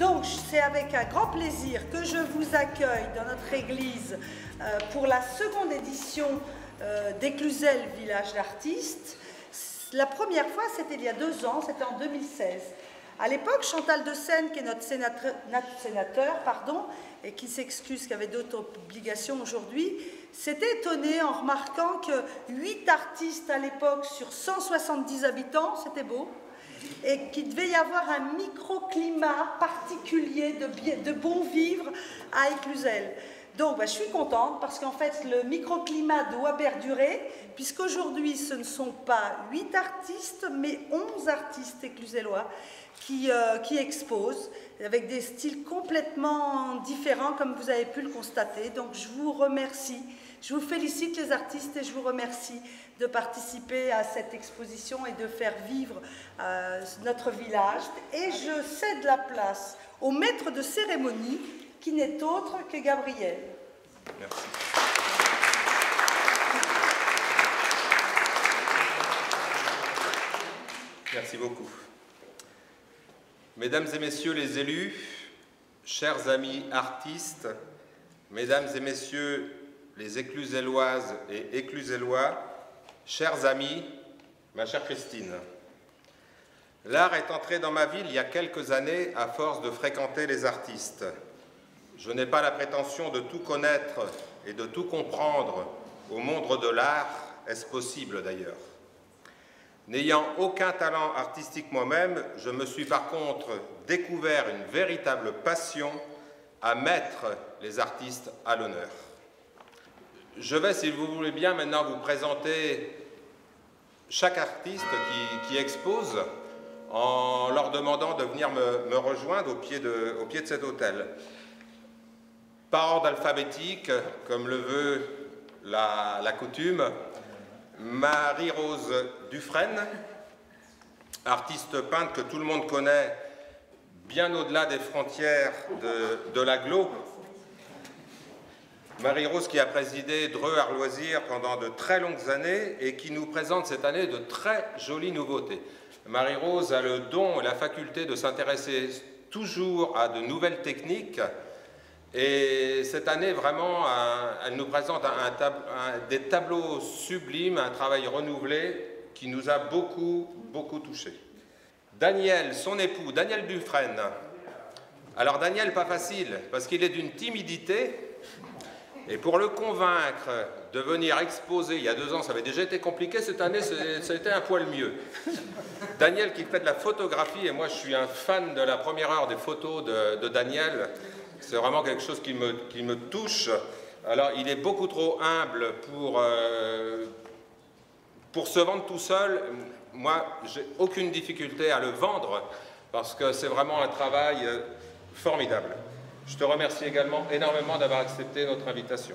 Donc c'est avec un grand plaisir que je vous accueille dans notre église pour la seconde édition d'Éclusel Village d'artistes. La première fois c'était il y a 2 ans, c'était en 2016. À l'époque, Chantal de Seine, qui est notre sénateur, et qui s'excuse, qui avait d'autres obligations aujourd'hui, s'était étonnée en remarquant que 8 artistes à l'époque sur 170 habitants, c'était beau, et qu'il devait y avoir un microclimat particulier de bon vivre à Éclusel. Donc je suis contente parce qu'en fait le microclimat doit perdurer, puisqu'aujourd'hui ce ne sont pas 8 artistes mais 11 artistes éclusellois qui exposent avec des styles complètement différents comme vous avez pu le constater. Donc je vous remercie, je vous félicite les artistes et je vous remercie de participer à cette exposition et de faire vivre notre village. Et je cède la place au maître de cérémonie qui n'est autre que Gabriel. Merci. Merci beaucoup. Mesdames et messieurs les élus, chers amis artistes, mesdames et messieurs les écluselloises et éclusellois, chers amis, ma chère Christine, l'art est entré dans ma vie il y a quelques années à force de fréquenter les artistes. Je n'ai pas la prétention de tout connaître et de tout comprendre au monde de l'art, est-ce possible d'ailleurs? N'ayant aucun talent artistique moi-même, je me suis par contre découvert une véritable passion à mettre les artistes à l'honneur. Je vais, si vous voulez bien, maintenant vous présenter chaque artiste qui expose en leur demandant de venir me rejoindre au pied de cet autel. Par ordre alphabétique, comme le veut la coutume, Marie-Rose Dufresne, artiste peintre que tout le monde connaît bien au-delà des frontières de l'agglo. Marie-Rose qui a présidé Dreux Art Loisirs pendant de très longues années et qui nous présente cette année de très jolies nouveautés. Marie-Rose a le don et la faculté de s'intéresser toujours à de nouvelles techniques. Et cette année, vraiment, elle nous présente des tableaux sublimes, un travail renouvelé qui nous a beaucoup, beaucoup touchés. Daniel, son époux, Daniel Dufresne. Alors Daniel, pas facile, parce qu'il est d'une timidité. Et pour le convaincre de venir exposer, il y a 2 ans, ça avait déjà été compliqué, cette année, ça a été un poil mieux. Daniel qui fait de la photographie, et moi je suis un fan de la première heure des photos de Daniel. C'est vraiment quelque chose qui me touche. Alors, il est beaucoup trop humble pour se vendre tout seul. Moi, j'ai aucune difficulté à le vendre parce que c'est vraiment un travail formidable. Je te remercie également énormément d'avoir accepté notre invitation.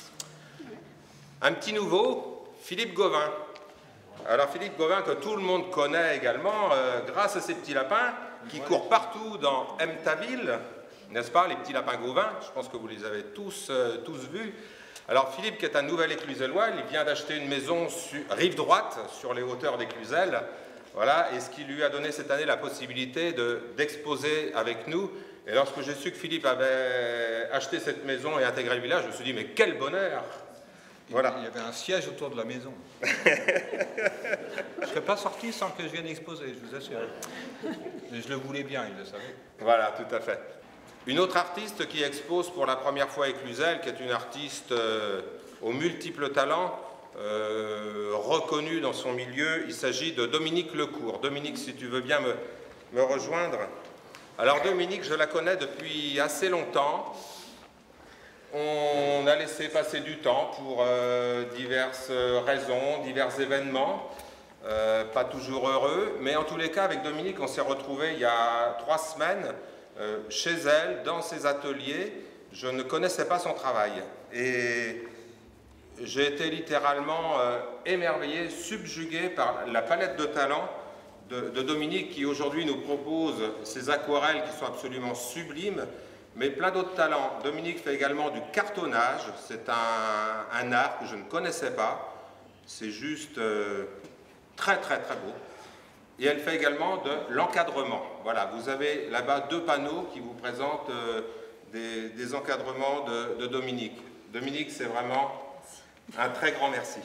Un petit nouveau, Philippe Gauvin. Alors, Philippe Gauvin, que tout le monde connaît également, grâce à ses petits lapins qui courent partout dans Aime ta ville. N'est-ce pas, les petits lapins Gauvin? Je pense que vous les avez tous vus. Alors Philippe, qui est un nouvel éclusellois, il vient d'acheter une maison rive droite, sur les hauteurs d'Éclusel. Voilà, et ce qui lui a donné cette année la possibilité d'exposer avec nous. Et lorsque j'ai su que Philippe avait acheté cette maison et intégré le village, je me suis dit, mais quel bonheur! Voilà. Il y avait un siège autour de la maison. Je ne serais pas sorti sans que je vienne exposer, je vous assure. Mais je le voulais bien, il le savait. Voilà, tout à fait. Une autre artiste qui expose pour la première fois à Éclusel, qui est une artiste aux multiples talents, reconnue dans son milieu, il s'agit de Dominique Lecourt. Dominique, si tu veux bien me rejoindre. Alors Dominique, je la connais depuis assez longtemps. On a laissé passer du temps pour diverses raisons, divers événements, pas toujours heureux, mais en tous les cas, avec Dominique, on s'est retrouvés il y a 3 semaines, chez elle, dans ses ateliers. Je ne connaissais pas son travail et j'ai été littéralement émerveillé, subjugué par la palette de talents de Dominique qui aujourd'hui nous propose ces aquarelles qui sont absolument sublimes, mais plein d'autres talents. Dominique fait également du cartonnage, c'est un art que je ne connaissais pas, c'est juste très très très beau. Et elle fait également de l'encadrement. Voilà, vous avez là-bas 2 panneaux qui vous présentent des encadrements de Dominique. Dominique, c'est vraiment un très grand merci.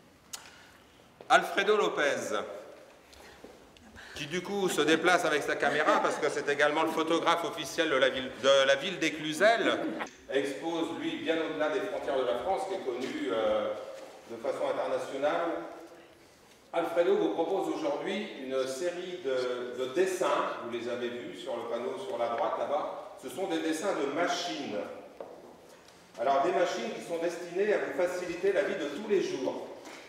Alfredo Lopez, qui du coup se déplace avec sa caméra, parce que c'est également le photographe officiel de la ville d'Éclusel, expose, lui, bien au-delà des frontières de la France, qui est connu de façon internationale. Alfredo vous propose aujourd'hui une série de dessins, vous les avez vus sur le panneau sur la droite là-bas, ce sont des dessins de machines. Alors des machines qui sont destinées à vous faciliter la vie de tous les jours.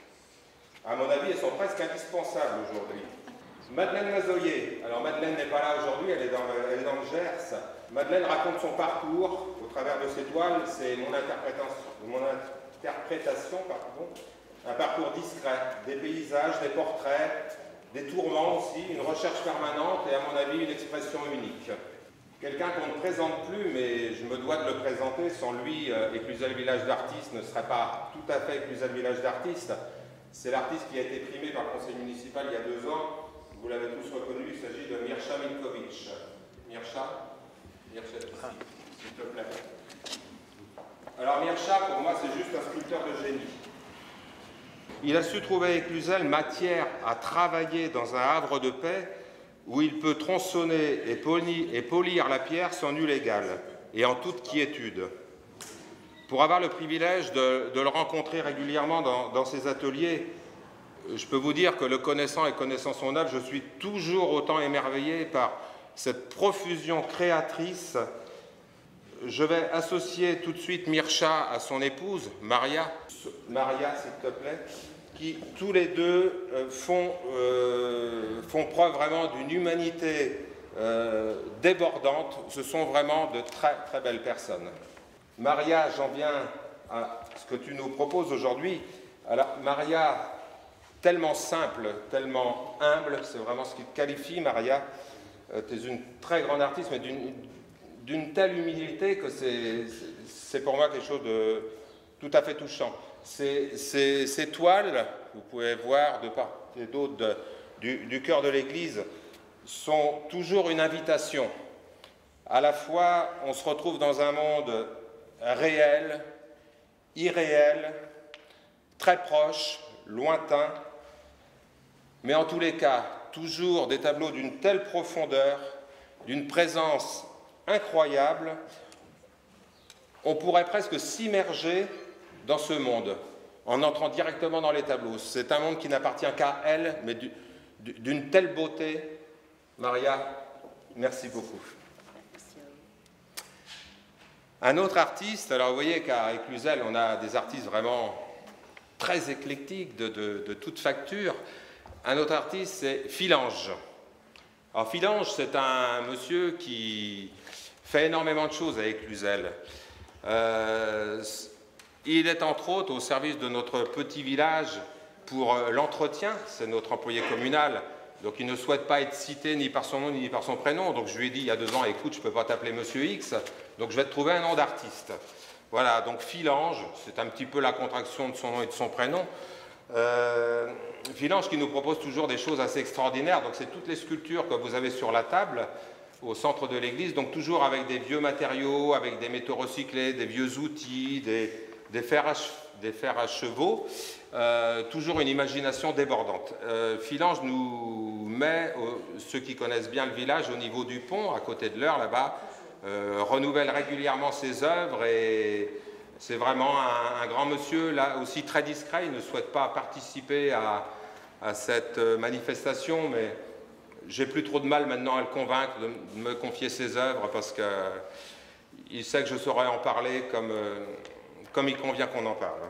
À mon avis, elles sont presque indispensables aujourd'hui. Madeleine Mazoyer, alors Madeleine n'est pas là aujourd'hui, elle est dans le Gers. Madeleine raconte son parcours au travers de ses toiles, c'est mon interprétation, un parcours discret, des paysages, des portraits, des tourments aussi, une recherche permanente et à mon avis une expression unique. Quelqu'un qu'on ne présente plus, mais je me dois de le présenter, sans lui, Éclusel Village d'Artistes ne serait pas tout à fait Éclusel Village d'Artistes. C'est l'artiste qui a été primé par le conseil municipal il y a 2 ans, vous l'avez tous reconnu, il s'agit de Mircha Milkovic. Mircha, s'il te plaît. Alors Mircha, pour moi, c'est juste un sculpteur de génie. Il a su trouver à Éclusel matière à travailler dans un havre de paix où il peut tronçonner et polir la pierre sans nul égal et en toute quiétude. Pour avoir le privilège de le rencontrer régulièrement dans ses ateliers, je peux vous dire que le connaissant et connaissant son œuvre, je suis toujours autant émerveillé par cette profusion créatrice. Je vais associer tout de suite Mircha à son épouse, Maria. Maria, s'il te plaît, qui tous les deux font preuve vraiment d'une humanité débordante. Ce sont vraiment de très très belles personnes. Maria, j'en viens à ce que tu nous proposes aujourd'hui. Alors Maria, tellement simple, tellement humble, c'est vraiment ce qui te qualifie, Maria. Tu es une très grande artiste, mais d'une telle humilité que c'est pour moi quelque chose de tout à fait touchant. Ces toiles, vous pouvez voir de part et d'autre du cœur de l'Église, sont toujours une invitation. À la fois, on se retrouve dans un monde réel, irréel, très proche, lointain, mais en tous les cas, toujours des tableaux d'une telle profondeur, d'une présence incroyable, on pourrait presque s'immerger dans ce monde en entrant directement dans les tableaux. C'est un monde qui n'appartient qu'à elle, mais d'une telle beauté. Maria, merci beaucoup. Un autre artiste, alors vous voyez qu'à Éclusel, on a des artistes vraiment très éclectiques, de toute facture. Un autre artiste, c'est Philange. Alors Philange, c'est un monsieur qui fait énormément de choses à Éclusel. Il est entre autres au service de notre petit village pour l'entretien, c'est notre employé communal, donc il ne souhaite pas être cité ni par son nom ni par son prénom, donc je lui ai dit il y a 2 ans, écoute, je ne peux pas t'appeler Monsieur X, donc je vais te trouver un nom d'artiste. Voilà, donc Philange, c'est un petit peu la contraction de son nom et de son prénom. Philange qui nous propose toujours des choses assez extraordinaires, donc c'est toutes les sculptures que vous avez sur la table au centre de l'église, donc toujours avec des vieux matériaux, avec des métaux recyclés, des vieux outils, des fers à chevaux, toujours une imagination débordante. Philange nous met, ceux qui connaissent bien le village, au niveau du pont, à côté de l'Eure, là-bas, renouvelle régulièrement ses œuvres et c'est vraiment un grand monsieur, là aussi très discret, il ne souhaite pas participer à cette manifestation, mais j'ai plus trop de mal maintenant à le convaincre de me confier ses œuvres parce qu'il sait que je saurais en parler comme il convient qu'on en parle.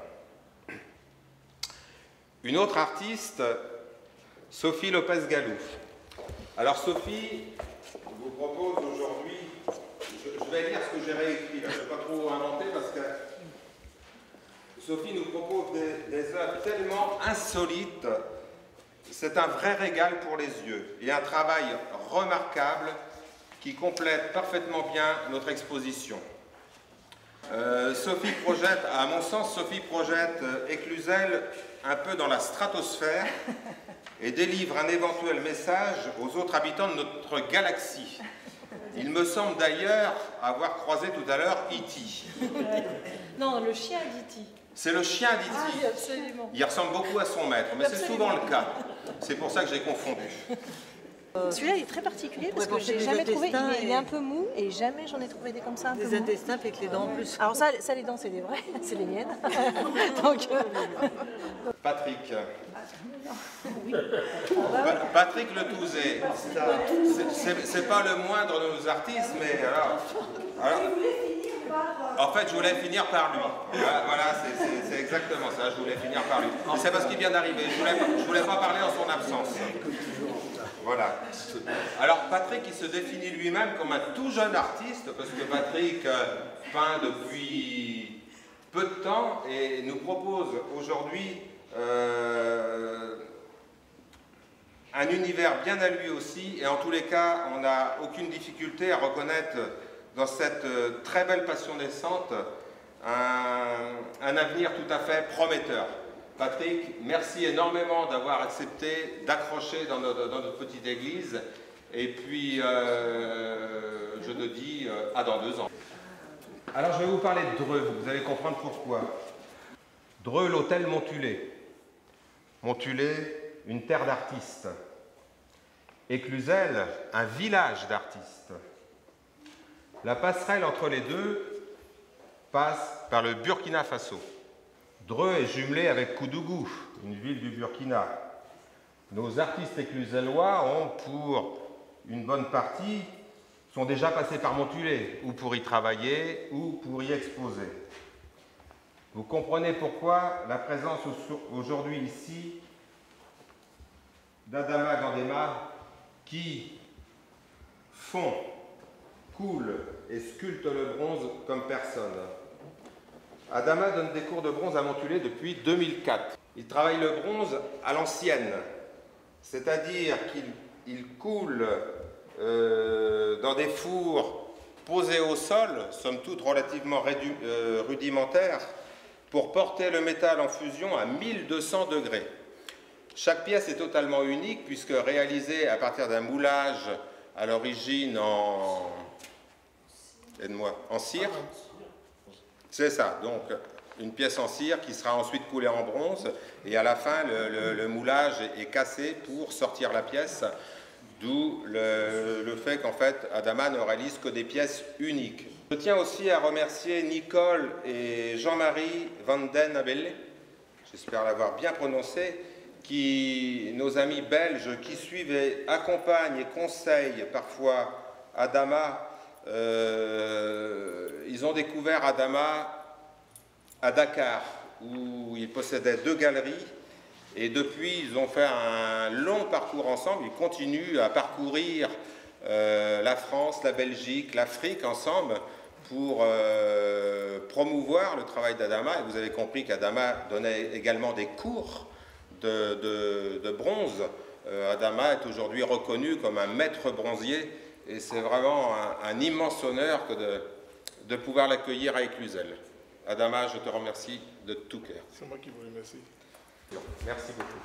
Une autre artiste, Sophie Lopez-Galou. Alors Sophie vous propose aujourd'hui, je vais lire ce que j'ai réécrit, je ne vais pas trop inventer parce que Sophie nous propose des œuvres tellement insolites, c'est un vrai régal pour les yeux et un travail remarquable qui complète parfaitement bien notre exposition. Sophie projette, à mon sens, Sophie projette Éclusel un peu dans la stratosphère et délivre un éventuel message aux autres habitants de notre galaxie. Il me semble d'ailleurs avoir croisé tout à l'heure E.T. Non, le chien d'E.T. C'est le chien d'E.T. Ah, oui, absolument. Il ressemble beaucoup à son maître, mais c'est souvent le cas. C'est pour ça que j'ai confondu. Celui-là il est très particulier parce que j'ai jamais trouvé, il est un peu mou et jamais j'en ai trouvé des comme ça un peu mou. Des intestins avec les dents en plus. Alors ça les dents c'est les vrais, c'est les miennes. Donc, Patrick. Patrick Le Touzé. C'est pas le moindre de nos artistes, mais alors en fait, je voulais finir par lui. Voilà, c'est exactement ça, je voulais finir par lui. C'est parce qu'il vient d'arriver, je voulais pas parler en son absence. Voilà. Alors Patrick, il se définit lui-même comme un tout jeune artiste, parce que Patrick peint depuis peu de temps et nous propose aujourd'hui un univers bien à lui aussi, et en tous les cas, on n'a aucune difficulté à reconnaître dans cette très belle passion naissante un avenir tout à fait prometteur. Patrick, merci énormément d'avoir accepté d'accrocher dans notre petite église, et puis je te dis à dans 2 ans. Alors je vais vous parler de Dreux, vous allez comprendre pourquoi. Dreux, l'hôtel Montulé. Montulé, une terre d'artistes. Éclusel, un village d'artistes. La passerelle entre les deux passe par le Burkina Faso. Dreux est jumelé avec Koudougou, une ville du Burkina. Nos artistes éclusellois ont, pour une bonne partie, sont déjà passés par Montulé, ou pour y travailler, ou pour y exposer. Vous comprenez pourquoi la présence aujourd'hui ici d'Adama Gandema, qui fond, coule et sculpte le bronze comme personne. Adama donne des cours de bronze à Montulé depuis 2004. Il travaille le bronze à l'ancienne, c'est-à-dire qu'il coule dans des fours posés au sol, somme toute relativement rudimentaires, pour porter le métal en fusion à 1200 degrés. Chaque pièce est totalement unique puisque réalisée à partir d'un moulage à l'origine en cire. C'est ça, donc une pièce en cire qui sera ensuite coulée en bronze, et à la fin le moulage est cassé pour sortir la pièce, d'où le fait qu'en fait Adama ne réalise que des pièces uniques. Je tiens aussi à remercier Nicole et Jean-Marie Van den Abelle, j'espère l'avoir bien prononcé, nos amis belges qui suivent et accompagnent et conseillent parfois Adama. Ils ont découvert Adama à Dakar, où il possédait 2 galeries, et depuis ils ont fait un long parcours ensemble. Ils continuent à parcourir la France, la Belgique, l'Afrique ensemble pour promouvoir le travail d'Adama. Et vous avez compris qu'Adama donnait également des cours de bronze. Adama est aujourd'hui reconnu comme un maître bronzier, et c'est vraiment un immense honneur que de pouvoir l'accueillir à Éclusel. Adama, je te remercie de tout cœur. C'est moi qui vous remercie. Merci beaucoup.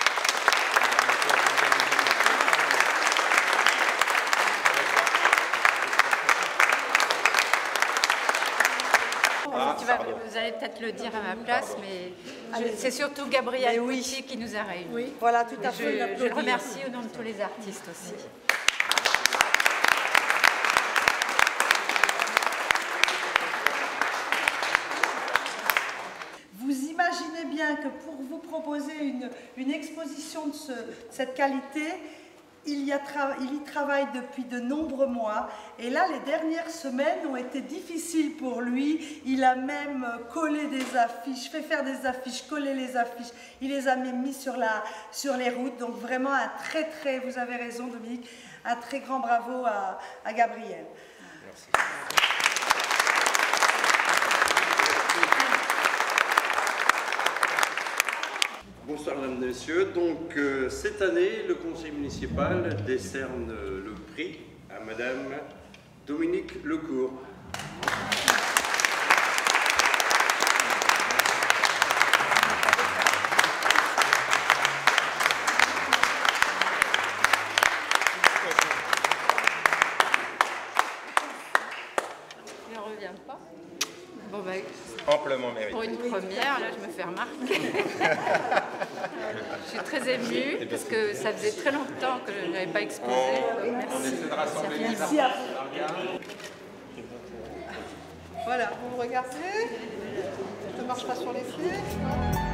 Vous allez peut-être le dire à ma place, mais c'est surtout Gabriel Couty qui nous a réunis. Oui, voilà, tout à fait. Je le remercie au nom de tous les artistes aussi. Vous imaginez bien que pour vous proposer une exposition de cette qualité, il y travaille depuis de nombreux mois, et là les dernières semaines ont été difficiles pour lui. Il a même collé des affiches, fait faire des affiches, collé les affiches, il les a même mis sur les routes. Donc vraiment vous avez raison Dominique, un très grand bravo à Gabriel. Merci. Bonsoir mesdames et messieurs. Donc cette année, le conseil municipal décerne le prix à madame Dominique Lecourt. revient pas. Bon, bah, Amplement mérité. pour une première, là, je me fais remarquer. Je suis très émue parce que ça faisait très longtemps que je n'avais pas exposé. Merci. Merci à vous. Voilà, vous regardez. Je ne marche pas sur les flèches.